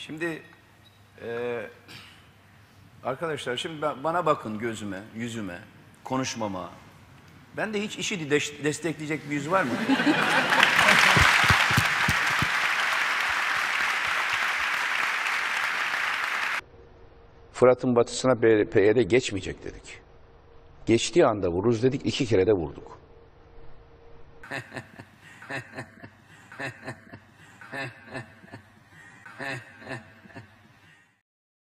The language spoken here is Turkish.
Şimdi arkadaşlar şimdi bana bakın gözüme, yüzüme, konuşmama. Bende hiç işi destekleyecek bir yüz var mı? Fırat'ın batısına PYD geçmeyecek dedik. Geçtiği anda vururuz dedik, 2 kere de vurduk.